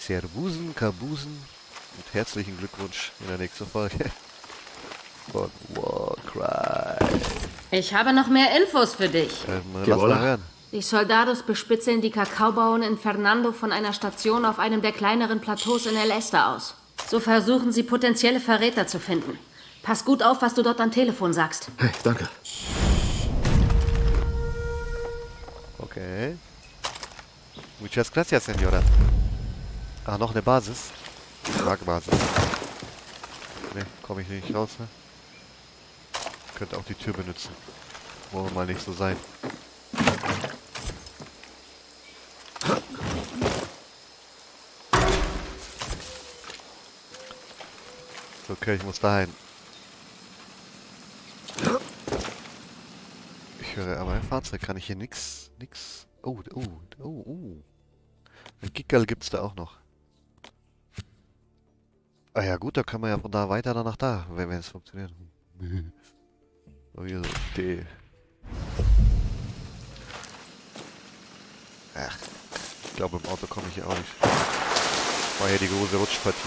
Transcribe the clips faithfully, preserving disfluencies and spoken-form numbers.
Servusen, Kabusen und herzlichen Glückwunsch in der nächsten Folge von Warcry. Ich habe noch mehr Infos für dich. Ähm, lass mal hören. Die Soldados bespitzeln die Kakaobauern in Fernando von einer Station auf einem der kleineren Plateaus in El Este aus. So versuchen sie potenzielle Verräter zu finden. Pass gut auf, was du dort am Telefon sagst. Hey, danke. Okay. Muchas gracias, Senora. Ah, noch eine Basis. Basis. Ne, komme ich nicht raus, ne? Könnte auch die Tür benutzen. Wollen wir mal nicht so sein. Okay, ich muss dahin. Ich höre aber ein Fahrzeug. Kann ich hier nix, nix... Oh, oh, oh, oh. Ein Kickerl gibt's da auch noch. Ah ja gut, da können wir ja von da weiter dann nach da, wenn, wenn es funktioniert. Oh, hier so D. Ach, ich glaube im Auto komme ich hier auch nicht. War ja die große Rutschpartie.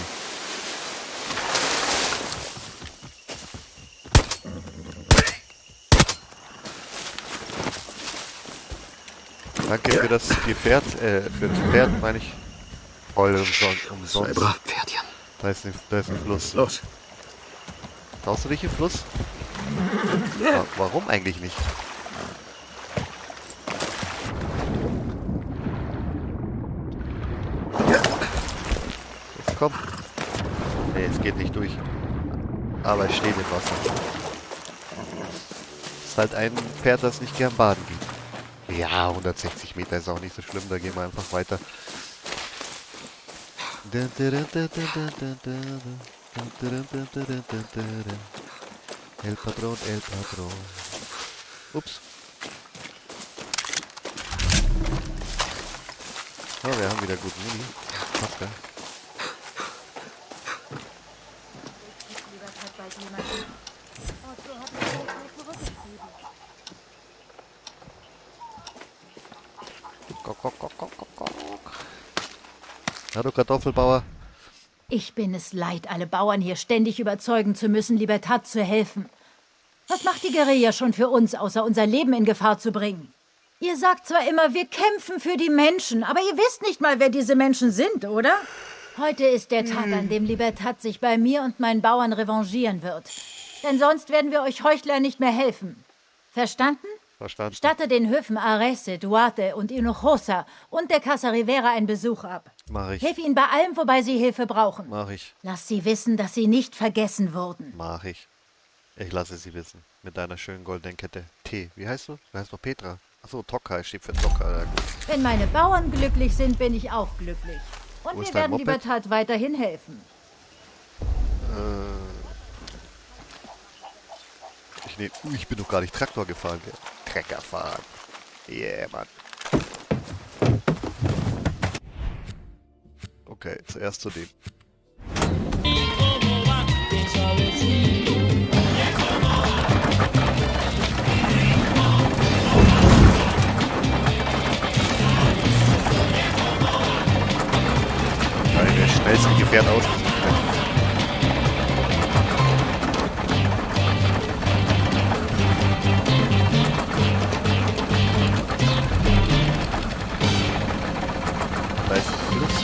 Danke für das Gefährt, äh, für das Pferd, meine ich. Voll umsonst. umsonst. Sei brav, Pferdchen. Da ist, ein, da ist ein Fluss. Los. Traust du dich im Fluss? Ja, warum eigentlich nicht? Jetzt komm. Nee, es geht nicht durch. Aber es steht im Wasser. Ist halt ein Pferd, das nicht gern baden geht. Ja, hundertsechzig Meter ist auch nicht so schlimm, da gehen wir einfach weiter. El Patron, El Patron. Ups. Oh, wir haben wieder guten Muni. Passt, ja. Hallo Kartoffelbauer. Ich bin es leid, alle Bauern hier ständig überzeugen zu müssen, Libertad zu helfen. Was macht die Guerilla schon für uns, außer unser Leben in Gefahr zu bringen? Ihr sagt zwar immer, wir kämpfen für die Menschen, aber ihr wisst nicht mal, wer diese Menschen sind, oder? Heute ist der Tag, an dem Libertad sich bei mir und meinen Bauern revanchieren wird. Denn sonst werden wir euch Heuchler nicht mehr helfen. Verstanden? Verstanden. Statte den Höfen Arese, Duarte und Hinojosa und der Casa Rivera einen Besuch ab. Mach ich. Hilf ihnen bei allem, wobei sie Hilfe brauchen. Mach ich. Lass sie wissen, dass sie nicht vergessen wurden. Mach ich. Ich lasse sie wissen. Mit deiner schönen goldenen Kette. T. Wie heißt du? Du heißt doch Petra. Achso, Tokka steht für Tokka. Ja, gut. Wenn meine Bauern glücklich sind, bin ich auch glücklich. Und Wo wir ist dein werden Moped? Libertad weiterhin helfen. Äh. Ich nehm. Uh, ich bin doch gar nicht Traktor gefahren, gell? Trecker fahren. Yeah, Mann. Okay, zuerst zu dem. Meine schnellste Gefährt ausgesucht. Da ist ein Fluss.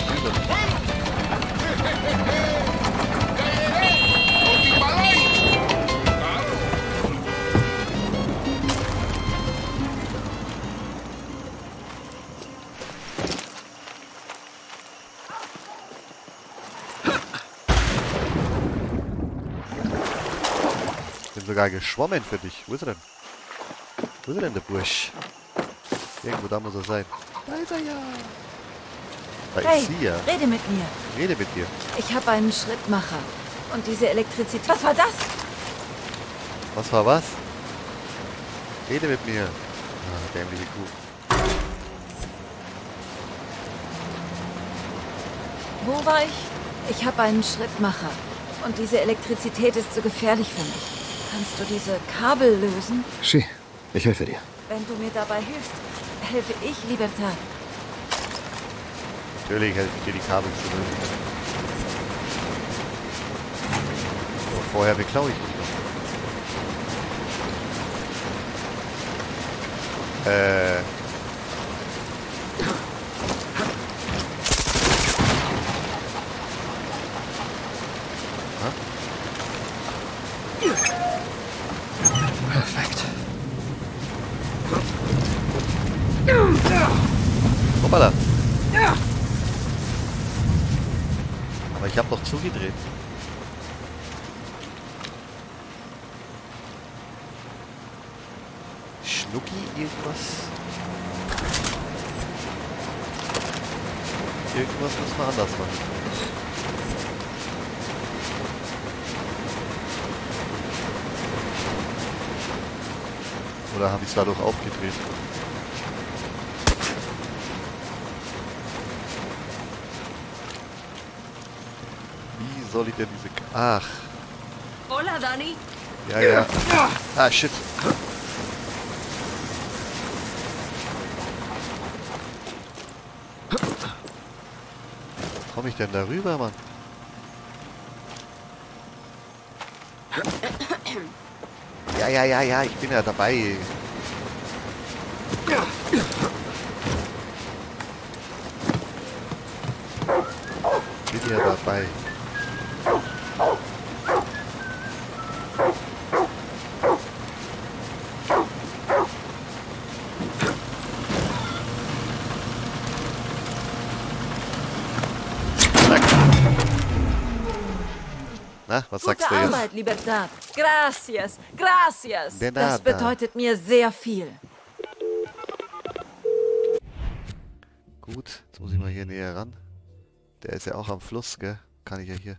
Ich bin sogar geschwommen für dich. Wo ist er denn? Wo ist er denn, der Bursch? Irgendwo da muss er sein. Da ist er ja. Da Hey, ist sie ja. rede mit mir. Rede mit dir. Ich habe einen Schrittmacher. Und diese Elektrizität... Was war das? Was war was? Rede mit mir. Ah, dämliche Kuh. Wo war ich? Ich habe einen Schrittmacher. Und diese Elektrizität ist so gefährlich für mich. Kannst du diese Kabel lösen? Shi, ich helfe dir. Wenn du mir dabei hilfst, helfe ich Libertad. Natürlich helfe ich dir, die Kabel zu lösen. Aber vorher beklaue ich dich noch. Äh... Perfekt. Hoppala. Aber ich habe doch zugedreht. Schnucki, irgendwas? Irgendwas müssen wir anders machen. Oder habe ich es dadurch aufgedreht? Wie soll ich denn diese... K Ach. Hola, Dani. Ja, ja. Ah, shit. Komme ich denn da rüber, Mann? Ja, ja, ja, ja, ich bin ja dabei. Bin ja dabei. Na, was sagst Gute du jetzt? Arbeit, Libertad. Gracias, gracias. De Das nada. bedeutet mir sehr viel. Gut, jetzt muss ich mal hier näher ran. Der ist ja auch am Fluss, gell? Kann ich ja hier.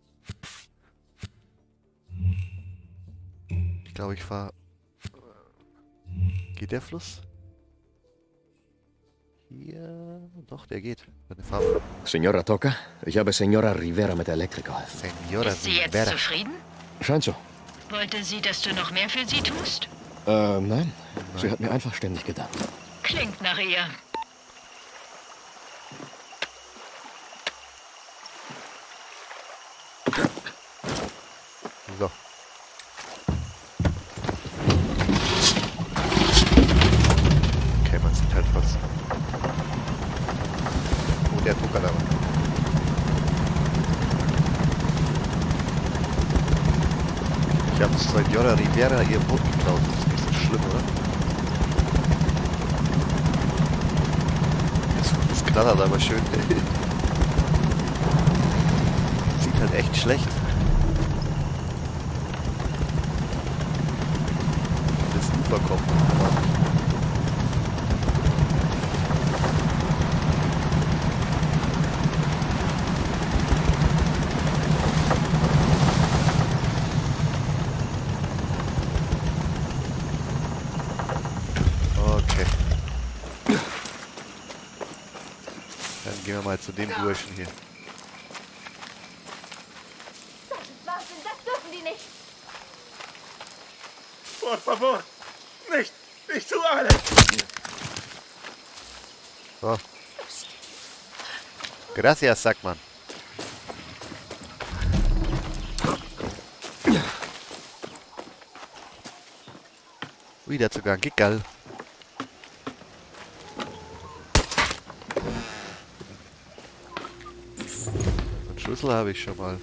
Ich glaube, ich fahre... Geht der Fluss? Hier... Doch, der geht. Eine Farbe. Senora Toca, ich habe Senora Rivera mit der Elektrik geholfen. Senora Ist sie jetzt Rivera. zufrieden? Scheint so. Wollte sie, dass du noch mehr für sie tust? Äh, nein. Sie hat mir einfach ständig gedankt. Klingt nach ihr. So. Okay, man sieht halt was. Oh, der Tucker da. Ich habe Senora Rivera ihr Boot geklaut. Das ist nicht so schlimm, oder? Das, das knattert aber schön. Sieht halt echt schlecht. Das Ufer kommt. Okay. Dann gehen wir mal zu dem Burschen hier. Wahnsinn, das dürfen die nicht. Por favor, nicht, nicht zu alles. So. Gracias, sagt man. Ui, der hat sogar einen Gickerl. Den Schlüssel habe ich schon mal.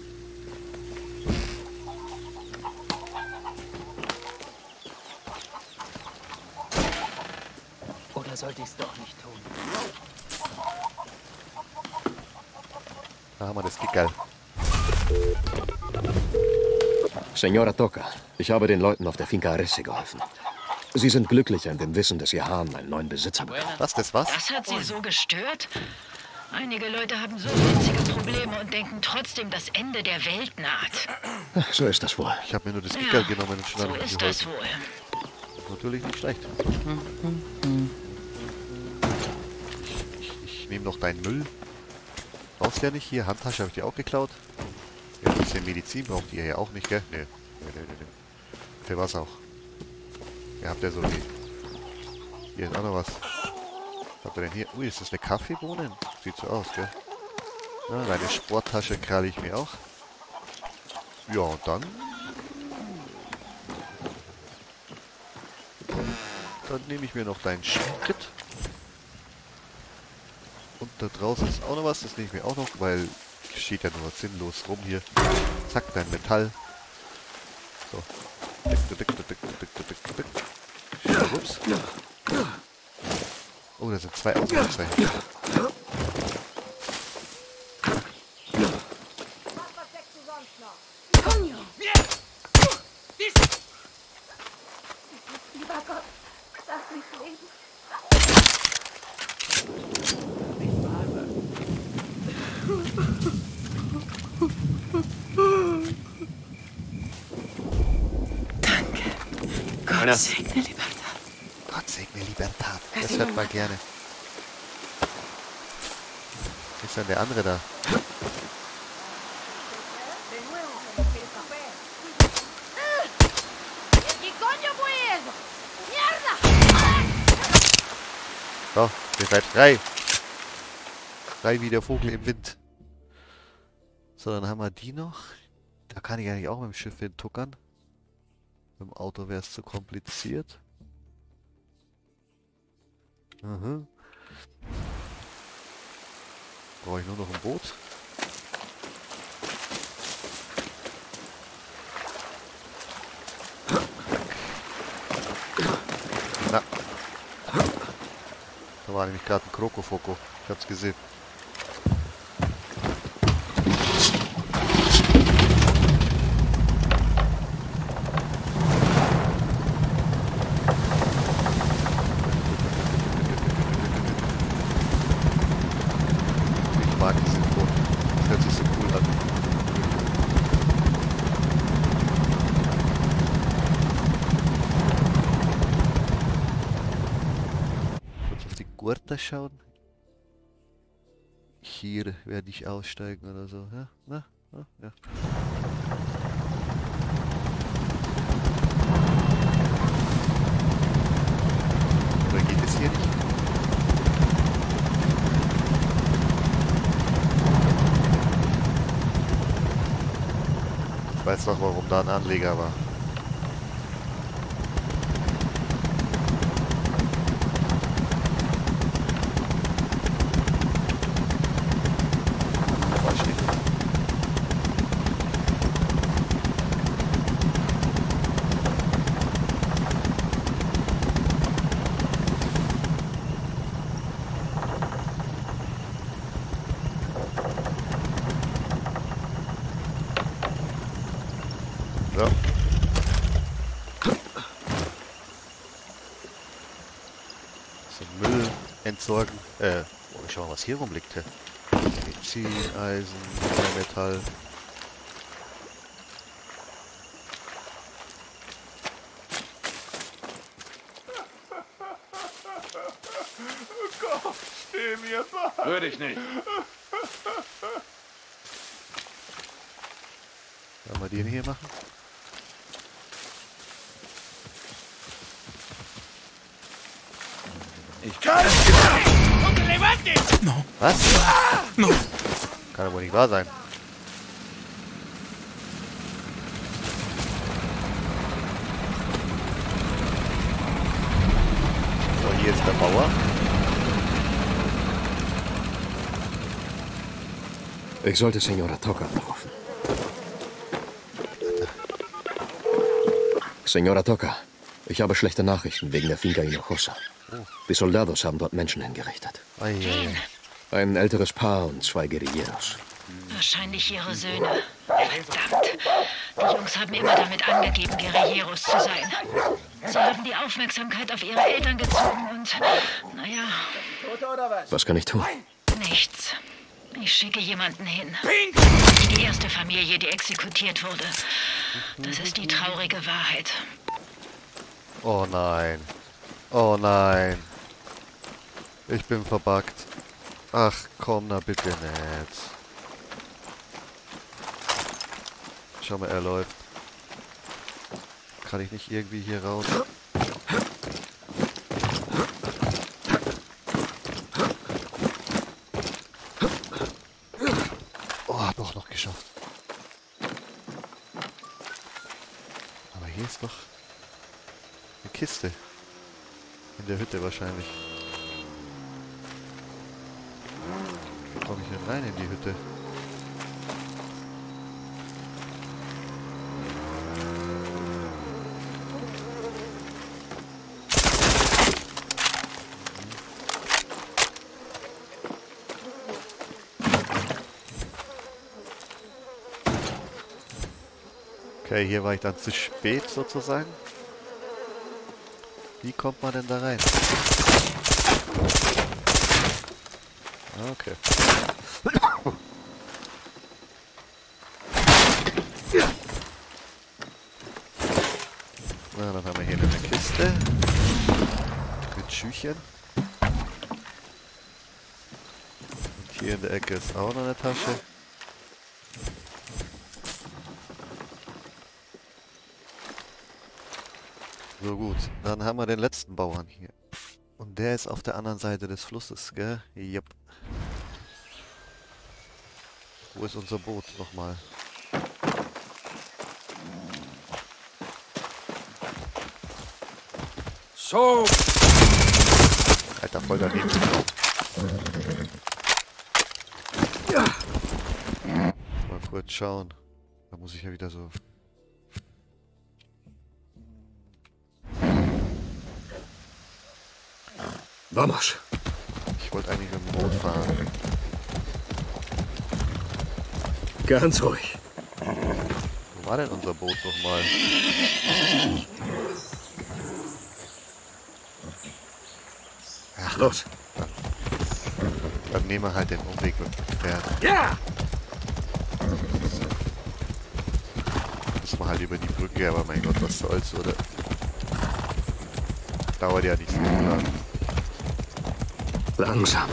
Oder sollte ich es doch nicht tun? Da haben wir das Gickerl. Senora Toca, ich habe den Leuten auf der Finca Arrese geholfen. Sie sind glücklicher in dem Wissen, dass ihr Hahn einen neuen Besitzer bekommt. Was, das was? Das hat sie so gestört? Einige Leute haben so winzige Probleme und denken trotzdem, das Ende der Welt naht. So ist das wohl. Ich habe mir nur das Gickerl genommen und schon so damit ist das geholfen. wohl. Natürlich nicht schlecht. Ich, ich, ich nehme noch deinen Müll. Brauchst du ja nicht hier. Handtasche habe ich dir auch geklaut. Ein bisschen Medizin braucht ihr ja auch nicht, gell? Nee. Nee, nee, nee, nee. Für was auch? Ihr habt ja so wie... Hier ist auch noch was. Was hat er denn hier? Ui, ist das eine Kaffeebohne? Sieht so aus, gell? Ja, deine Sporttasche kralle ich mir auch. Ja, und dann... Dann nehme ich mir noch deinen Schmuckkit. Und da draußen ist auch noch was, das nehme ich mir auch noch, weil steht ja nur sinnlos rum hier. Zack, dein Metall. So. Dick, dick, dick, dick, dick, dick, dick. Ups. Oh, da sind zwei Ausrufezeichen. Lieber Gott, lass mich leben. Danke. Gott Einer. segne Libertad. Gott segne Libertad. Das hört man gerne. Ist dann der andere da? So, ihr seid frei. Frei wie der Vogel im Wind. So, dann haben wir die noch. Da kann ich eigentlich auch mit dem Schiff hintuckern. Mit dem Auto wäre es zu kompliziert. Mhm. Brauche ich nur noch ein Boot. Na. Da war nämlich gerade ein Krokofoko. Ich hab's gesehen. Ich mag das Intro. Das hört sich so cool an. Kurz auf die Gurte schauen. Hier werde ich aussteigen oder so. Ja, na, na, ja. Oder geht es hier nicht? Ich weiß doch, warum da ein Anleger war. Falsch nicht. So. So, Müll entsorgen. Äh, oh, ich schau mal, was hier rumliegt. Hier. Medizin, Eisen, Metall. Gott, steh mir bei. Rühr dich nicht. Wollen wir den hier machen? Ich kann. Was? Kann aber wohl nicht wahr sein. So, hier ist der Bauer. Ich sollte Senora Toca anrufen. Senora Toca, ich habe schlechte Nachrichten wegen der Finca Hinojosa. Die Soldados haben dort Menschen hingerichtet. Ei, ei, ei. Ein älteres Paar und zwei Guerilleros. Wahrscheinlich ihre Söhne. Verdammt. Die Jungs haben immer damit angegeben, Guerilleros zu sein. Sie haben die Aufmerksamkeit auf ihre Eltern gezogen und, naja, Was kann ich tun? nichts. Ich schicke jemanden hin. Die erste Familie, die exekutiert wurde. Das ist die traurige Wahrheit. Oh nein. Oh nein. Ich bin verbuggt. Ach komm, na bitte nicht. Schau mal, er läuft. Kann ich nicht irgendwie hier raus? Doch noch geschafft. Aber hier ist doch eine Kiste. In der Hütte wahrscheinlich. Wie komme ich denn rein in die Hütte? Okay, hier war ich dann zu spät sozusagen. Wie kommt man denn da rein? Okay. Na, dann haben wir hier eine Kiste. Mit Schüchchen. Und hier in der Ecke ist auch noch eine Tasche. So gut, dann haben wir den letzten Bauern hier. Und der ist auf der anderen Seite des Flusses, gell? Yep. Wo ist unser Boot nochmal? So! Alter, voll daneben. Ja. Mal kurz schauen. Da muss ich ja wieder so... Vamos. Ich wollte eigentlich mit dem Boot fahren. Ganz ruhig. Wo war denn unser Boot nochmal? Ach, los. Dann, dann nehmen wir halt den Umweg mit dem Pferd. Ja! Müssen wir halt über die Brücke, aber mein Gott, was soll's, oder? Dauert ja nicht so lang. Langsam.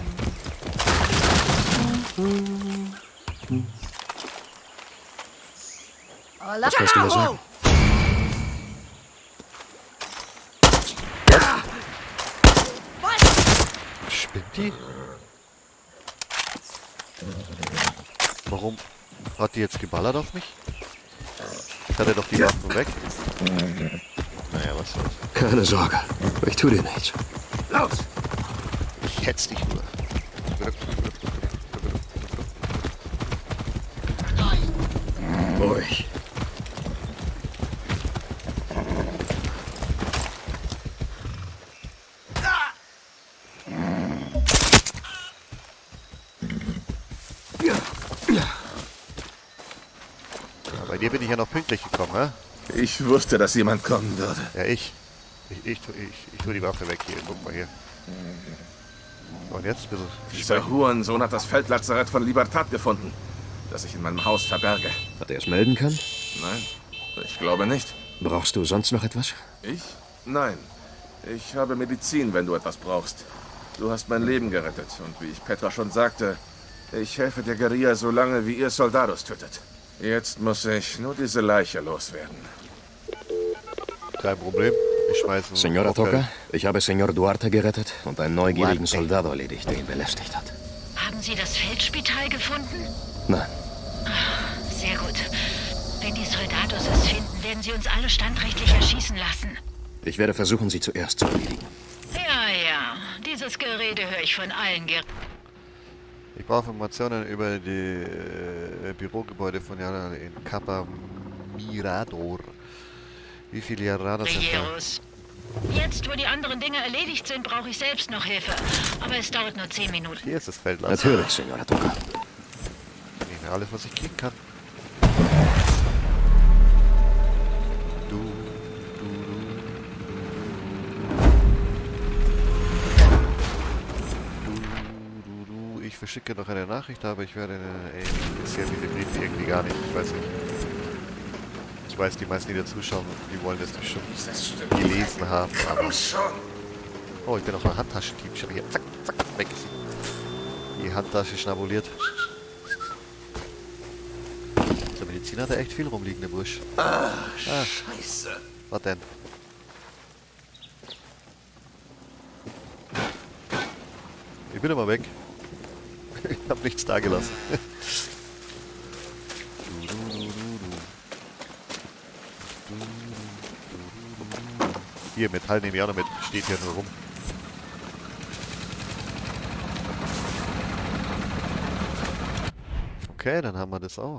Was kannst du mir sagen? Spinnt die? Warum hat die jetzt geballert auf mich? Ich hatte doch die Waffen weg. Naja, was soll's. Keine Sorge. Ich tu dir nichts. Los! Ich hetz dich nur. Ruhig. Bei dir bin ich ja noch pünktlich gekommen, hä? Ich wusste, dass jemand kommen würde. Ja, ich. Ich, ich, tu- ich, ich tue die Waffe weg hier. Guck mal hier. Und jetzt ein bisschen. Dieser Hurensohn hat das Feldlazarett von Libertad gefunden, das ich in meinem Haus verberge. Hat er es melden können? Nein, ich glaube nicht. Brauchst du sonst noch etwas? Ich? Nein. Ich habe Medizin, wenn du etwas brauchst. Du hast mein Leben gerettet und wie ich Petra schon sagte, ich helfe der Guerilla so lange, wie ihr Soldados tötet. Jetzt muss ich nur diese Leiche loswerden. Kein Problem. Ich schmeiße einen Senora Cocktail. Toca, ich habe Senor Duarte gerettet und einen neugierigen Duarte. Soldado erledigt, der ihn belästigt hat. Haben Sie das Feldspital gefunden? Nein, Sehr gut. Wenn die Soldados es finden, werden sie uns alle standrechtlich erschießen lassen. ich werde versuchen, sie zuerst zu erledigen. Ja, ja. Dieses Gerede höre ich von allen Ger... Ich brauche Informationen über die äh, Bürogebäude von Jana in Capa Mirador. Wie viele Jaraner sind da? Guerilleros. Jetzt, wo die anderen Dinge erledigt sind, brauche ich selbst noch Hilfe. Aber es dauert nur zehn Minuten. Hier ist das Feldlager. Natürlich, Senora Toca. Ich nehme alles, was ich kriegen kann. Du, du, du, du, du. Ich verschicke noch eine Nachricht, aber ich werde... Ey, mich interessieren diese Briefe irgendwie gar nicht. Ich weiß nicht. Ich weiß, die meisten, die da zuschauen, die wollen das bestimmt gelesen haben. Aber oh, ich bin auf einer Handtaschenteam. Schau hier. Zack, zack, weg ist sie. Die Handtasche schnabuliert. Der Mediziner hat da echt viel rumliegen, der Bursch. Ah, Scheiße. Was denn? Ich bin immer weg. Ich hab nichts da gelassen. Hier, Metall nehme ich auch noch mit. Steht hier nur rum. Okay, dann haben wir das auch.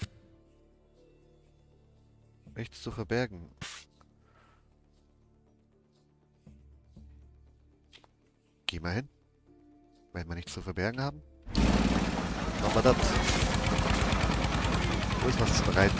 Nichts zu verbergen. Geh mal hin. Wenn wir nichts zu verbergen haben. Machen wir das. Wo ist was zu bereiten?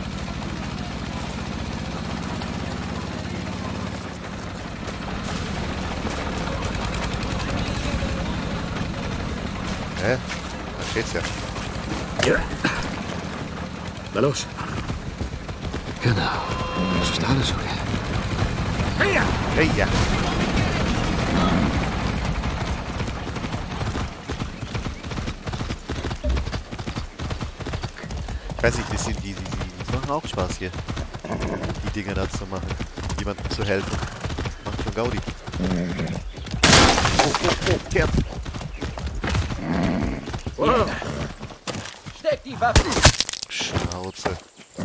Hä? Da steht's ja. Ja. Na los. Genau. Das ist alles okay. Hey ja! Hey ja! Ich weiß nicht, die, sind, die, die, die machen auch Spaß hier. Die Dinge da zu machen. Jemandem zu helfen. Macht schon Gaudi. Oh, oh, oh, der. Wow. Steck die Waffe! Schnauze.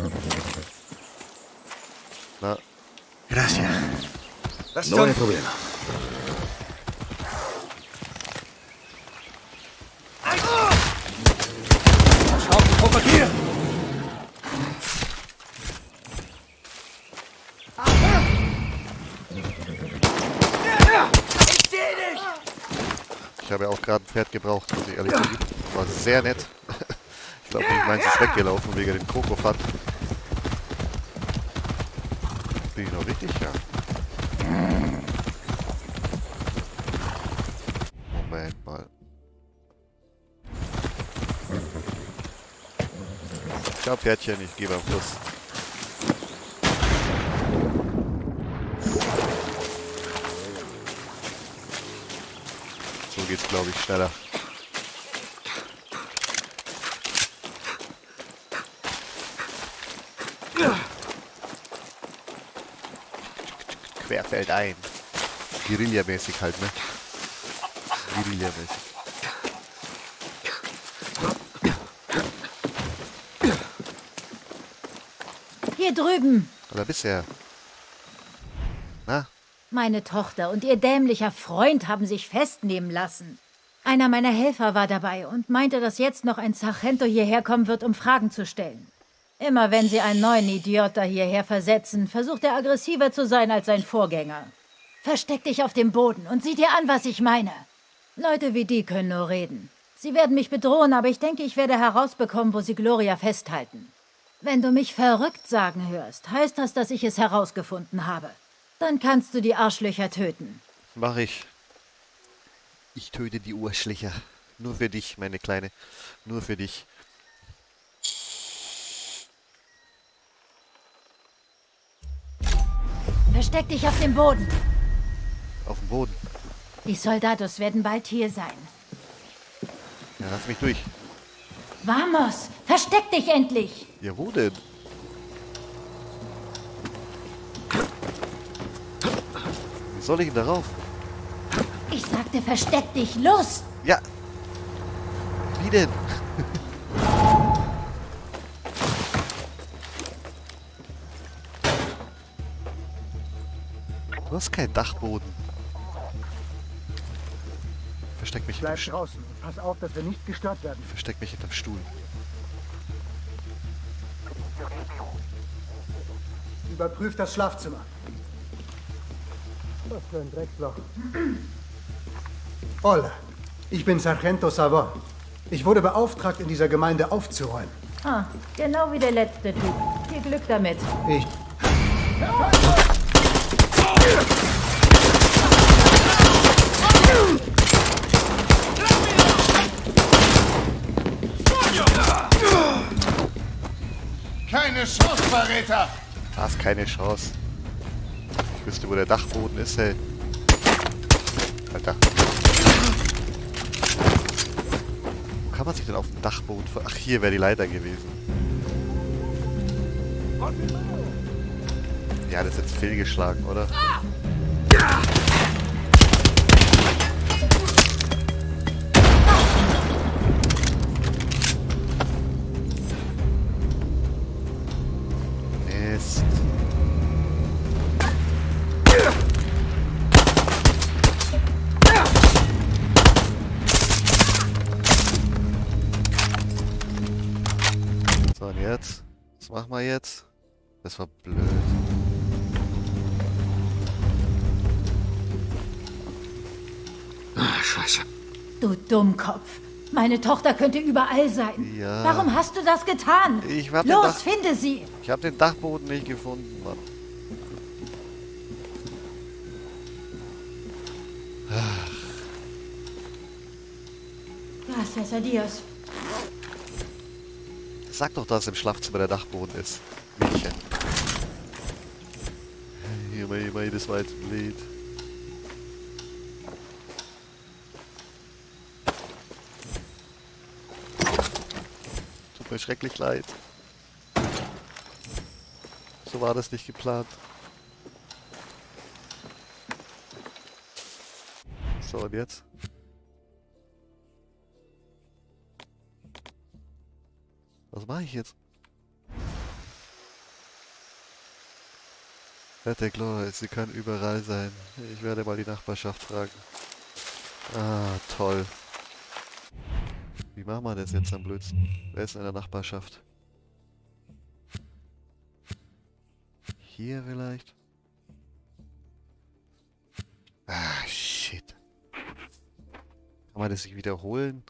Na. Gracias. Was No hay problema. Schau, hier! Ich seh dich! Ich habe ja auch gerade ein Pferd gebraucht, muss ich ehrlich sagen. War sehr nett. Ich glaube, meins ist weggelaufen wegen dem Krokofant. Bin ich noch richtig? Ja. Moment mal. Ich hab Pferdchen, ich gehe am Fluss. So geht's, glaube ich, schneller. Querfeld ein. Guerilla-mäßig halt, ne? Guerilla-mäßig. Hier drüben. Oder bisher. Na? Meine Tochter und ihr dämlicher Freund haben sich festnehmen lassen. Einer meiner Helfer war dabei und meinte, dass jetzt noch ein Sargento hierher kommen wird, um Fragen zu stellen. Immer wenn sie einen neuen Idiota hierher versetzen, versucht er aggressiver zu sein als sein Vorgänger. Versteck dich auf dem Boden und sieh dir an, was ich meine. Leute wie die können nur reden. Sie werden mich bedrohen, aber ich denke, ich werde herausbekommen, wo sie Gloria festhalten. Wenn du mich verrückt sagen hörst, heißt das, dass ich es herausgefunden habe. Dann kannst du die Arschlöcher töten. Mach ich. Ich töte die Arschlöcher. Nur für dich, meine Kleine. Nur für dich. Versteck dich auf dem Boden. Auf dem Boden. Die Soldados werden bald hier sein. Ja, lass mich durch. Vamos! Versteck dich endlich! Ja, wo denn? Wie soll ich denn darauf? Ich sagte, versteck dich! Los! Ja. Wie denn? Du hast keinen Dachboden. Versteck mich Bleib hinterm draußen und pass auf, dass wir nicht gestört werden. Versteck mich hinterm Stuhl. Überprüf das Schlafzimmer. Was für ein Drecksloch. Hola, ich bin Sargento Savon. Ich wurde beauftragt, in dieser Gemeinde aufzuräumen. Ah, genau wie der letzte Typ. Viel Glück damit. Ich... Keine Chance, Verräter! Da ist keine Chance. Ich wüsste, wo der Dachboden ist, ey. Alter. Wo kann man sich denn auf dem Dachboden ver... Ach, hier wäre die Leiter gewesen. Ja, das ist jetzt fehlgeschlagen, oder? Mist. und jetzt? Was machen wir jetzt? Das war blöd. Ah, Scheiße. Du Dummkopf. Meine Tochter könnte überall sein. Ja. Warum hast du das getan? Ich hab Los, den Dach finde sie. Ich habe den Dachboden nicht gefunden, Mann. Gracias a Dios. Sag doch, dass im Schlafzimmer der Dachboden ist. Mädchen. Hier mal, hier mal, das war jetzt blöd. Tut mir schrecklich leid. So war das nicht geplant. So, und jetzt? Was mache ich jetzt? Wette Gloria, sie kann überall sein. Ich werde mal die Nachbarschaft fragen. Ah, toll. Wie machen wir das jetzt am blödsten? Wer ist in der Nachbarschaft? Hier vielleicht? Ah, shit. Kann man das sich wiederholen?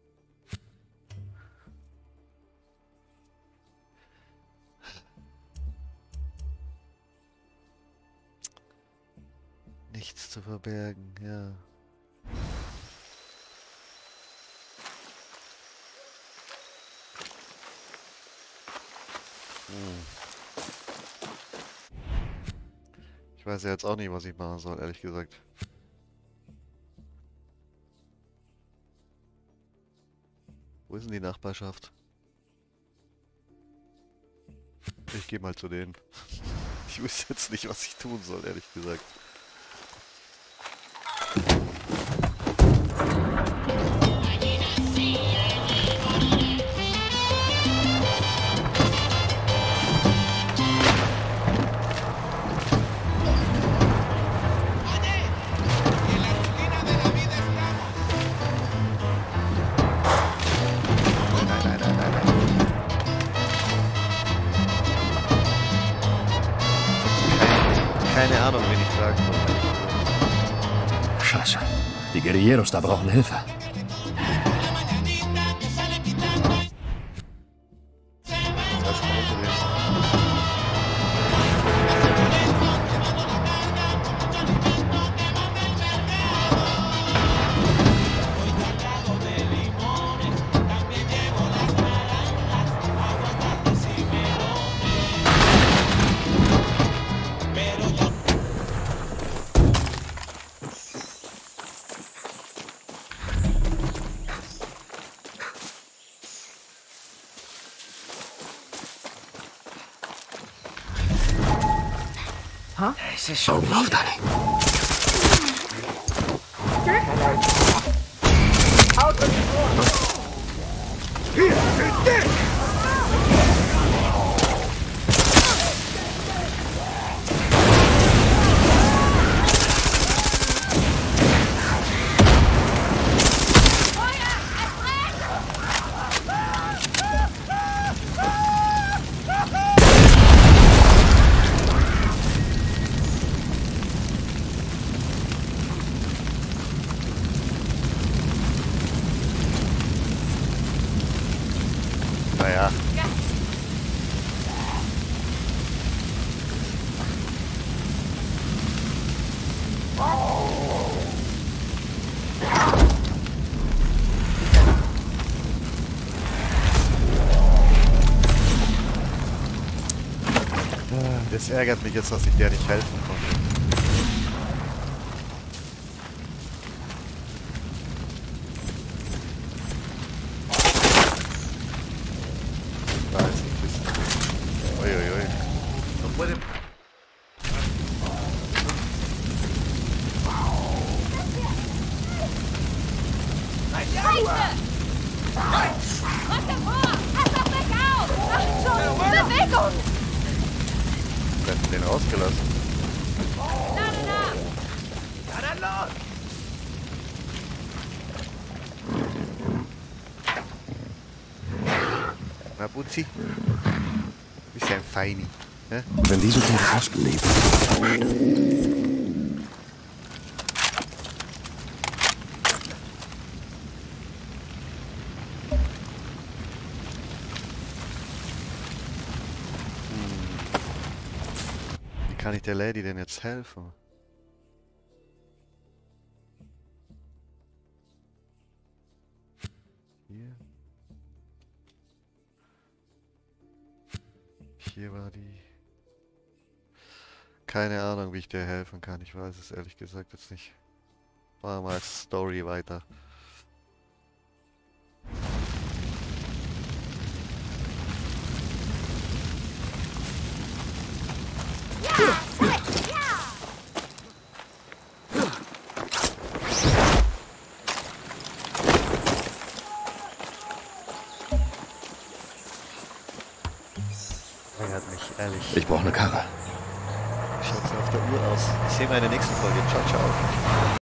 Nichts zu verbergen, ja. Hm. Ich weiß ja jetzt auch nicht, was ich machen soll, ehrlich gesagt. Wo ist denn die Nachbarschaft? Ich gehe mal zu denen. Ich wüsste jetzt nicht, was ich tun soll, ehrlich gesagt. Keine Ahnung, wen ich fragen soll. Scheiße. Die Guerilleros da brauchen Hilfe. Das kann unterwegs. Es ist schon auf, Dani. Naja. Das ärgert mich jetzt, dass ich der nicht helfen konnte. Da ist ein bisschen. Uiuiui. No puede... Wir hätten den rausgelassen. Na, Butzi? Bist ja ein Feini. Ne? Wenn diese Tiere fast leben. Wie kann ich der Lady denn jetzt helfen? Hier. Hier war die. Keine Ahnung, wie ich dir helfen kann. Ich weiß es ehrlich gesagt jetzt nicht. Machen wir mal Story weiter. Ärgert mich, ehrlich. Ich brauche eine Karre. Wie schaut's denn auf der Uhr aus? Ich sehe mal in der nächsten Folge. Ciao, ciao.